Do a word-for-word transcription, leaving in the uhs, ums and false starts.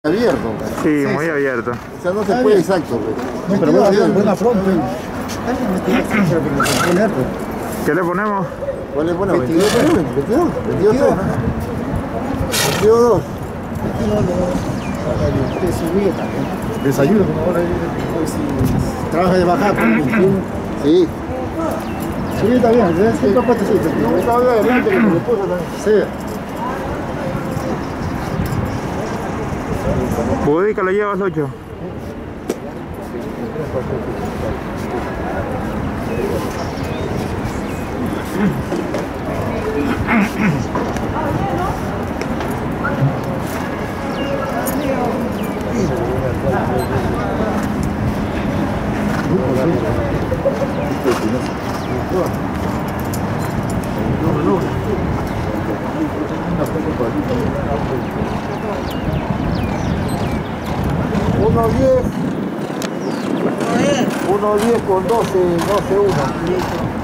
Abierto. Sí, muy abierto. O sea, no se puede exacto. No, pero bueno, buena front. ¿Qué le ponemos? ¿Cuál le ponemos? veintidós, veintidós, veintidós, veintidós, dos. Desayuno, como ahora trabaja de bajar. Sí. Sí, está bien, es un capote, sí. No, estaba de adelante que me lo puso también. Sí. Boudica, lo llevas ocho. uno diez. uno diez con doce, doce, uno.